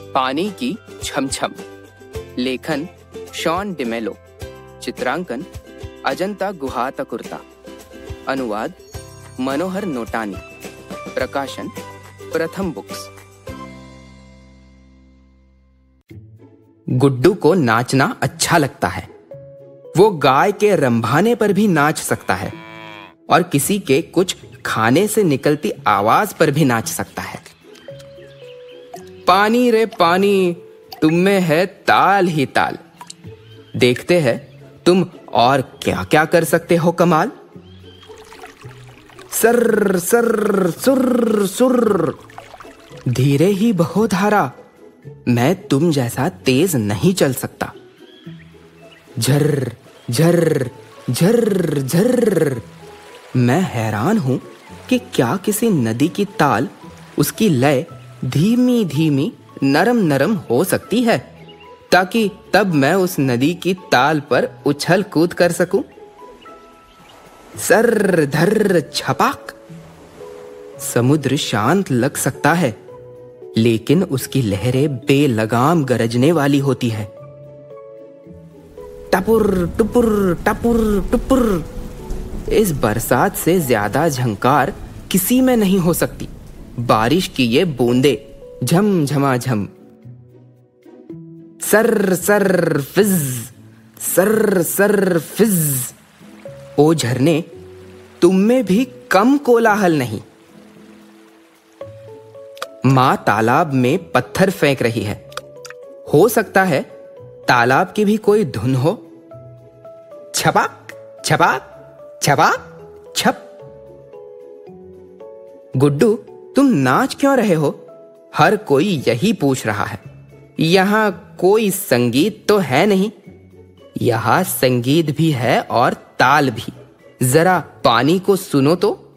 पानी की छमछम। लेखन शॉन डिमेलो। चित्रांकन अजंता गुहाता कुर्ता। अनुवाद मनोहर नोटानी। प्रकाशन प्रथम बुक्स। गुड्डू को नाचना अच्छा लगता है। वो गाय के रंभाने पर भी नाच सकता है और किसी के कुछ खाने से निकलती आवाज पर भी नाच सकता है। पानी रे पानी, तुम में है ताल ही ताल। देखते हैं तुम और क्या क्या कर सकते हो कमाल। सर सर सुर सुर, धीरे ही बहो धारा, मैं तुम जैसा तेज नहीं चल सकता। झर झर झर झर, मैं हैरान हूं कि क्या किसी नदी की ताल, उसकी लय धीमी धीमी नरम नरम हो सकती है, ताकि तब मैं उस नदी की ताल पर उछल कूद कर सकूं। सर धर छपाक, समुद्र शांत लग सकता है, लेकिन उसकी लहरें बेलगाम गरजने वाली होती है। टपुर टुपुर टपुर टुपुर, इस बरसात से ज्यादा झंकार किसी में नहीं हो सकती। बारिश की ये बूंदे झम झमाझम। सर सर फिज, सर सर फिज। ओ झरने, तुम में भी कम कोलाहल नहीं। मां तालाब में पत्थर फेंक रही है। हो सकता है तालाब की भी कोई धुन हो। छपाक छपाक छपाक छप। गुड्डू, तुम नाच क्यों रहे हो? हर कोई यही पूछ रहा है। यहां कोई संगीत तो है नहीं। यहां संगीत भी है और ताल भी। जरा पानी को सुनो तो।